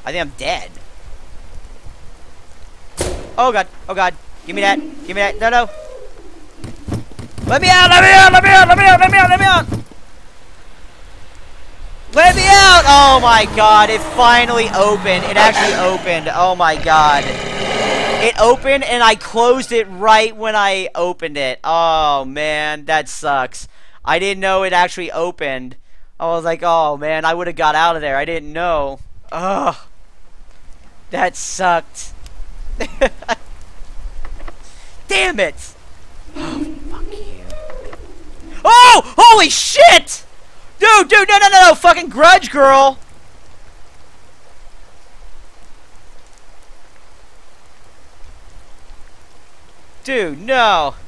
I think I'm dead. Oh god, oh god. Give me that. Give me that. No, no. Let me out, let me out, let me out, let me out, let me out, let me out. Let me out! Oh my god, it finally opened. It actually opened. Oh my god. It opened and I closed it right when I opened it. Oh man, that sucks. I didn't know it actually opened. I was like, oh man, I would have got out of there. I didn't know. Ugh. That sucked. Damn it! Oh, fuck you. Oh! Holy shit! Dude, no, no, no, no, fucking grudge girl! Dude, no.